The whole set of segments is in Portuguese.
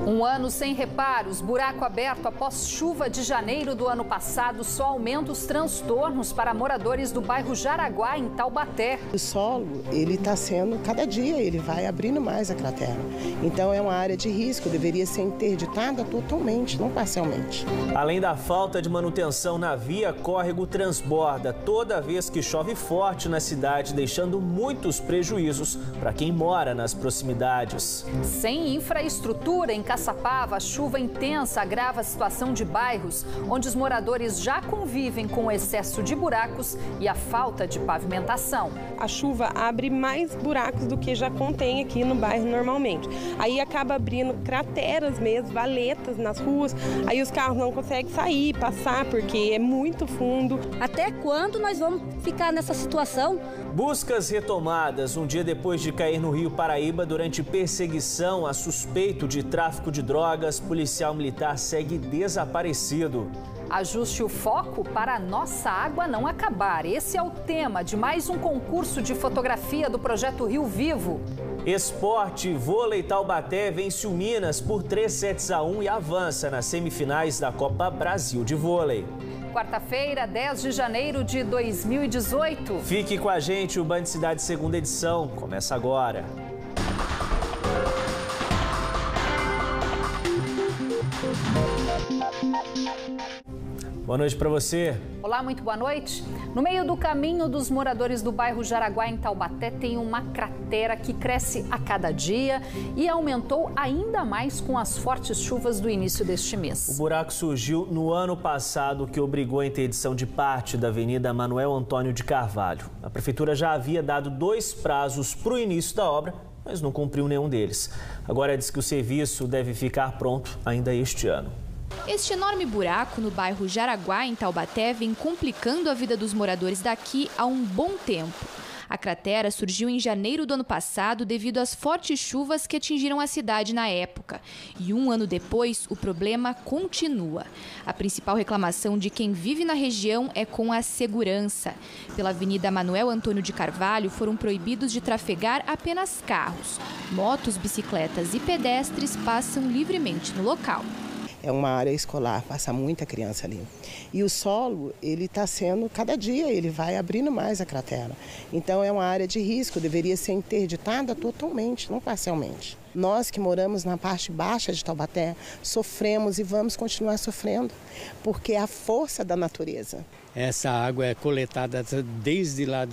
Um ano sem reparos, buraco aberto após chuva de janeiro do ano passado só aumenta os transtornos para moradores do bairro Jaraguá, em Taubaté. O solo, ele está sendo, cada dia ele vai abrindo mais a cratera. Então é uma área de risco, deveria ser interditada totalmente, não parcialmente. Além da falta de manutenção na via, córrego transborda toda vez que chove forte na cidade, deixando muitos prejuízos para quem mora nas proximidades. Sem infraestrutura em Caçapava, a chuva intensa agrava a situação de bairros onde os moradores já convivem com o excesso de buracos e a falta de pavimentação. A chuva abre mais buracos do que já contém aqui no bairro normalmente. Aí acaba abrindo crateras mesmo, valetas nas ruas, aí os carros não conseguem sair, passar, porque é muito fundo. Até quando nós vamos ficar nessa situação? Buscas retomadas um dia depois de cair no Rio Paraíba durante perseguição a suspeito de tráfico de drogas. Policial militar segue desaparecido. Ajuste o foco para a nossa água não acabar. Esse é o tema de mais um concurso de fotografia do projeto Rio Vivo. Esporte, vôlei Taubaté vence o Minas por 3-1 e avança nas semifinais da Copa Brasil de Vôlei. Quarta-feira, 10 de janeiro de 2018. Fique com a gente, o Band Cidade segunda edição começa agora. Boa noite para você. Olá, muito boa noite. No meio do caminho dos moradores do bairro Jaraguá, em Taubaté, tem uma cratera que cresce a cada dia e aumentou ainda mais com as fortes chuvas do início deste mês. O buraco surgiu no ano passado, o que obrigou a interdição de parte da Avenida Manuel Antônio de Carvalho. A prefeitura já havia dado 2 prazos para o início da obra, mas não cumpriu nenhum deles. Agora diz que o serviço deve ficar pronto ainda este ano. Este enorme buraco no bairro Jaraguá, em Taubaté, vem complicando a vida dos moradores daqui há um bom tempo. A cratera surgiu em janeiro do ano passado devido às fortes chuvas que atingiram a cidade na época. E um ano depois, o problema continua. A principal reclamação de quem vive na região é com a segurança. Pela Avenida Manuel Antônio de Carvalho, foram proibidos de trafegar apenas carros. Motos, bicicletas e pedestres passam livremente no local. É uma área escolar, passa muita criança ali. E o solo, ele está sendo, cada dia ele vai abrindo mais a cratera. Então é uma área de risco, deveria ser interditada totalmente, não parcialmente. Nós que moramos na parte baixa de Taubaté, sofremos e vamos continuar sofrendo, porque é a força da natureza. Essa água é coletada desde lá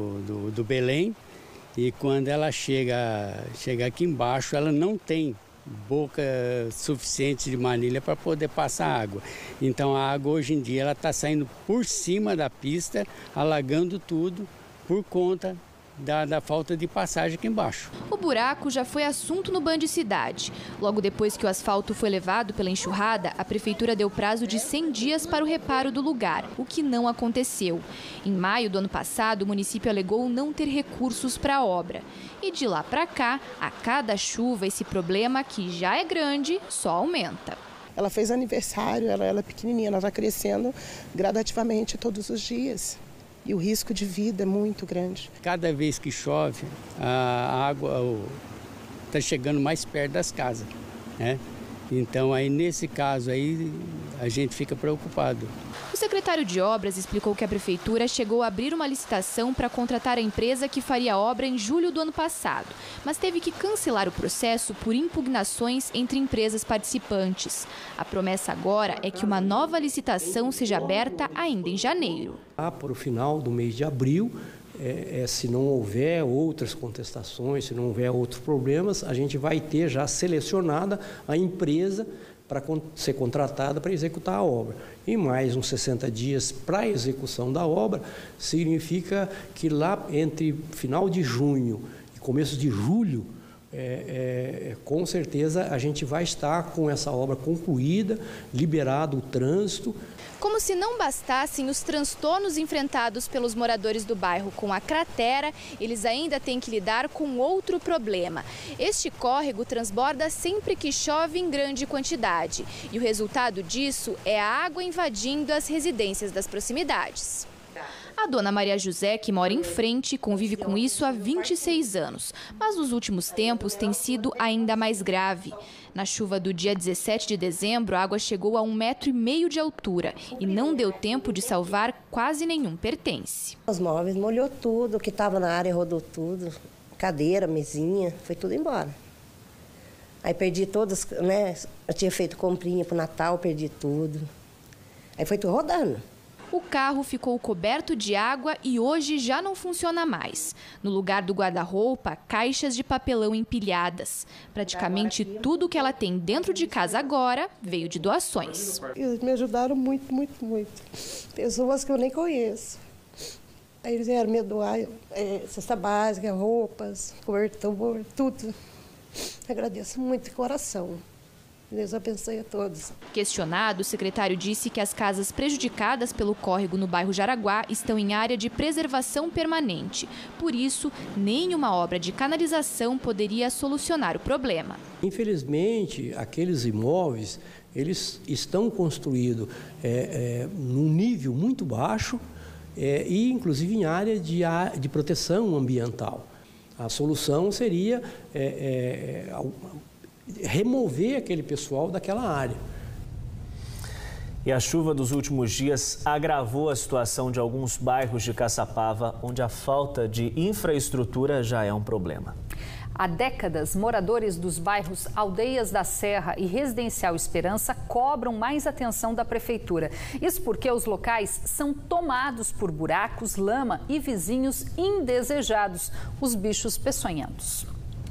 do Belém e quando ela chega aqui embaixo, ela não tem boca suficiente de manilha para poder passar água. Então a água hoje em dia ela está saindo por cima da pista, alagando tudo por conta da falta de passagem aqui embaixo. O buraco já foi assunto no Band Cidade. Logo depois que o asfalto foi levado pela enxurrada, a prefeitura deu prazo de 100 dias para o reparo do lugar, o que não aconteceu. Em maio do ano passado, o município alegou não ter recursos para a obra. E de lá para cá, a cada chuva, esse problema, que já é grande, só aumenta. Ela fez aniversário, ela é pequenininha, ela está crescendo gradativamente todos os dias. E o risco de vida é muito grande. Cada vez que chove, a água está chegando mais perto das casas, né? Então, aí nesse caso aí, a gente fica preocupado. O secretário de Obras explicou que a prefeitura chegou a abrir uma licitação para contratar a empresa que faria a obra em julho do ano passado, mas teve que cancelar o processo por impugnações entre empresas participantes. A promessa agora é que uma nova licitação seja aberta ainda em janeiro. Para o final do mês de abril, se não houver outras contestações, se não houver outros problemas, a gente vai ter já selecionada a empresa para ser contratada para executar a obra. E mais uns 60 dias para a execução da obra, significa que lá entre final de junho e começo de julho, com certeza a gente vai estar com essa obra concluída, liberado o trânsito. Como se não bastassem os transtornos enfrentados pelos moradores do bairro com a cratera, eles ainda têm que lidar com outro problema. Este córrego transborda sempre que chove em grande quantidade. E o resultado disso é a água invadindo as residências das proximidades. A A dona Maria José, que mora em frente, convive com isso há 26 anos. Mas nos últimos tempos tem sido ainda mais grave. Na chuva do dia 17 de dezembro, a água chegou a 1,5 metro de altura e não deu tempo de salvar quase nenhum pertence. Os móveis molhou tudo, o que estava na área rodou tudo. Cadeira, mesinha, foi tudo embora. Aí perdi todas, né? Eu tinha feito comprinha para o Natal, perdi tudo. Aí foi tudo rodando. O carro ficou coberto de água e hoje já não funciona mais. No lugar do guarda-roupa, caixas de papelão empilhadas. Praticamente tudo que ela tem dentro de casa agora veio de doações. Eles me ajudaram muito, muito, muito. Pessoas que eu nem conheço. Aí eles vieram me doar cesta básica, roupas, cobertor, tudo. Agradeço muito de coração. Deus abençoe a todos. Questionado, o secretário disse que as casas prejudicadas pelo córrego no bairro Jaraguá estão em área de preservação permanente. Por isso, nenhuma obra de canalização poderia solucionar o problema. Infelizmente, aqueles imóveis, eles estão construídos num nível muito baixo e, inclusive, em área de proteção ambiental. A solução seria remover aquele pessoal daquela área. E a chuva dos últimos dias agravou a situação de alguns bairros de Caçapava, onde a falta de infraestrutura já é um problema. Há décadas, moradores dos bairros Aldeias da Serra e Residencial Esperança cobram mais atenção da prefeitura. Isso porque os locais são tomados por buracos, lama e vizinhos indesejados, os bichos peçonhentos.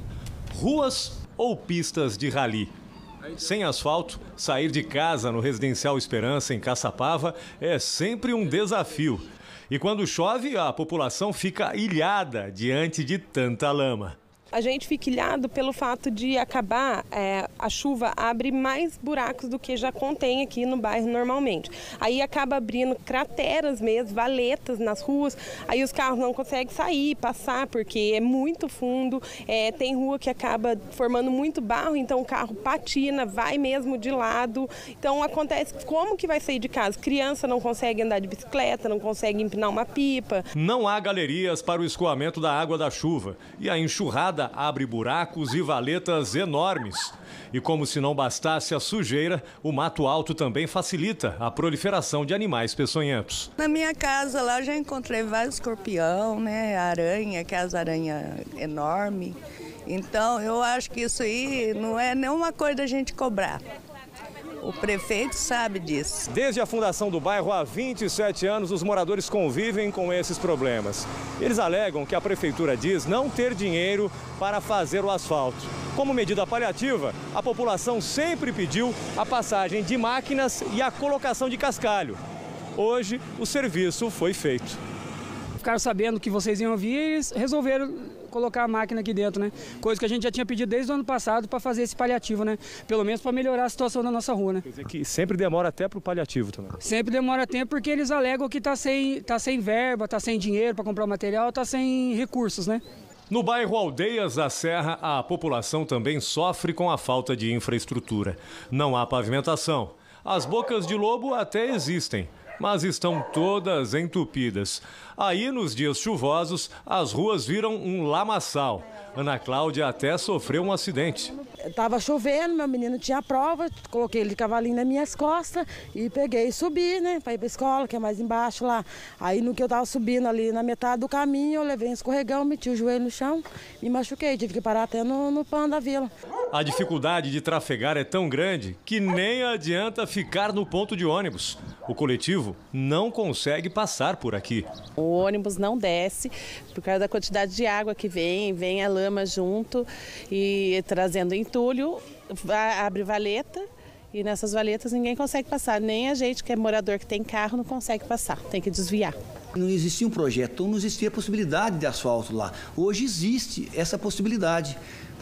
Ruas ou pistas de rally? Sem asfalto, sair de casa no Residencial Esperança, em Caçapava, é sempre um desafio. E quando chove, a população fica ilhada diante de tanta lama. A gente fica ilhado pelo fato de acabar, a chuva abre mais buracos do que já contém aqui no bairro normalmente. Aí acaba abrindo crateras mesmo, valetas nas ruas, aí os carros não conseguem sair, passar, porque é muito fundo, tem rua que acaba formando muito barro, então o carro patina, vai mesmo de lado. Então acontece, como que vai sair de casa? Criança não consegue andar de bicicleta, não consegue empinar uma pipa. Não há galerias para o escoamento da água da chuva e a enxurrada abre buracos e valetas enormes. E como se não bastasse a sujeira, o mato alto também facilita a proliferação de animais peçonhentos. Na minha casa lá já encontrei vários escorpião, né, aranha, que é as aranhas enormes. Então eu acho que isso aí não é nenhuma coisa da gente cobrar. O prefeito sabe disso. Desde a fundação do bairro, há 27 anos, os moradores convivem com esses problemas. Eles alegam que a prefeitura diz não ter dinheiro para fazer o asfalto. Como medida paliativa, a população sempre pediu a passagem de máquinas e a colocação de cascalho. Hoje, o serviço foi feito. Ficaram sabendo que vocês iam vir e eles resolveram colocar a máquina aqui dentro, né? Coisa que a gente já tinha pedido desde o ano passado para fazer esse paliativo, né? Pelo menos para melhorar a situação da nossa rua, né? Quer dizer que sempre demora até para o paliativo também? Sempre demora tempo porque eles alegam que tá sem verba, tá sem dinheiro para comprar material, tá sem recursos, né? No bairro Aldeias da Serra, a população também sofre com a falta de infraestrutura. Não há pavimentação. As bocas de lobo até existem, mas estão todas entupidas. Aí, nos dias chuvosos, as ruas viram um lamaçal. Ana Cláudia até sofreu um acidente. Estava chovendo, meu menino tinha prova, coloquei ele de cavalinho nas minhas costas e peguei e subi, né, para ir para a escola, que é mais embaixo lá. Aí, no que eu estava subindo ali na metade do caminho, eu levei um escorregão, meti o joelho no chão, me machuquei, tive que parar até no pano da vila. A dificuldade de trafegar é tão grande que nem adianta ficar no ponto de ônibus. O coletivo não consegue passar por aqui. O ônibus não desce por causa da quantidade de água que vem a lama junto e trazendo entulho, abre valeta e nessas valetas ninguém consegue passar. Nem a gente que é morador que tem carro não consegue passar, tem que desviar. Não existia um projeto, não existia a possibilidade de asfalto lá. Hoje existe essa possibilidade,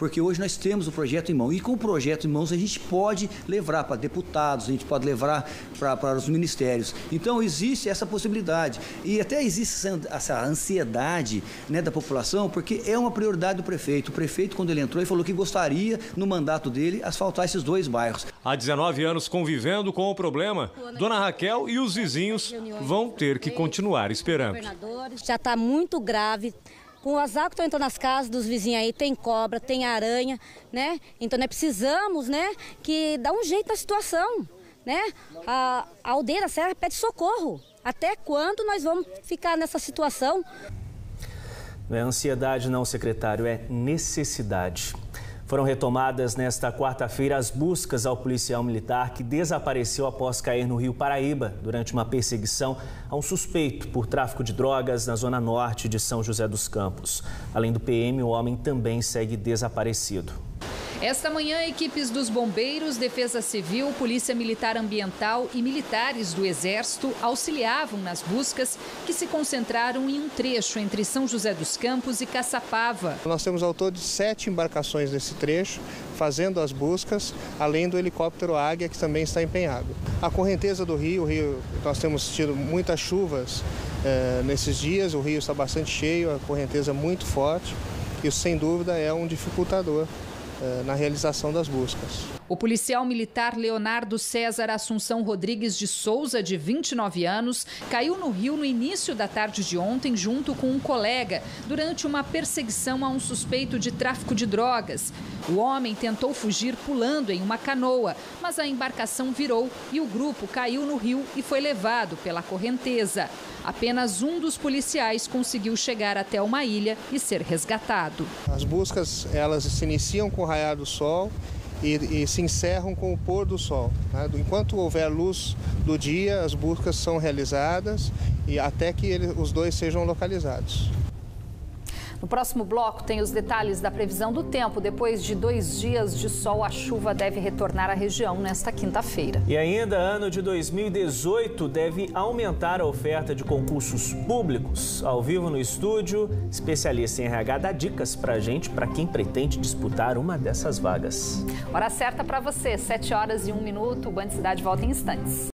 porque hoje nós temos o projeto em mão. E com o projeto em mãos a gente pode levar para deputados, a gente pode levar para os ministérios. Então existe essa possibilidade. E até existe essa ansiedade, né, da população, porque é uma prioridade do prefeito. O prefeito, quando ele entrou, ele falou que gostaria, no mandato dele, asfaltar esses 2 bairros. Há 19 anos convivendo com o problema, Dona Raquel e os vizinhos vão ter que continuar esperando. Já está muito grave. Com as águas que estão entrando nas casas dos vizinhos aí, tem cobra, tem aranha, né? Então nós precisamos, né, que dá um jeito na situação, né? A aldeia da Serra pede socorro. Até quando nós vamos ficar nessa situação? Não é ansiedade não, secretário, é necessidade. Foram retomadas nesta quarta-feira as buscas ao policial militar que desapareceu após cair no Rio Paraíba durante uma perseguição a um suspeito por tráfico de drogas na zona norte de São José dos Campos. Além do PM, o homem também segue desaparecido. Esta manhã, equipes dos Bombeiros, Defesa Civil, Polícia Militar Ambiental e militares do Exército auxiliavam nas buscas que se concentraram em um trecho entre São José dos Campos e Caçapava. Nós temos ao todo 7 embarcações nesse trecho, fazendo as buscas, além do helicóptero Águia, que também está empenhado. A correnteza do rio, nós temos tido muitas chuvas nesses dias, o rio está bastante cheio, a correnteza é muito forte. Isso, sem dúvida, é um dificultador na realização das buscas. O policial militar Leonardo César Assunção Rodrigues de Souza, de 29 anos, caiu no rio no início da tarde de ontem junto com um colega, durante uma perseguição a um suspeito de tráfico de drogas. O homem tentou fugir pulando em uma canoa, mas a embarcação virou e o grupo caiu no rio e foi levado pela correnteza. Apenas um dos policiais conseguiu chegar até uma ilha e ser resgatado. As buscas, elas se iniciam com o raiar do sol e se encerram com o pôr do sol. Enquanto houver luz do dia, as buscas são realizadas e até que os dois sejam localizados. No próximo bloco tem os detalhes da previsão do tempo. Depois de 2 dias de sol, a chuva deve retornar à região nesta quinta-feira. E ainda, ano de 2018 deve aumentar a oferta de concursos públicos. Ao vivo no estúdio, especialista em RH dá dicas pra gente, para quem pretende disputar uma dessas vagas. Hora certa para você, 7 horas e 1 minuto. O Band Cidade volta em instantes.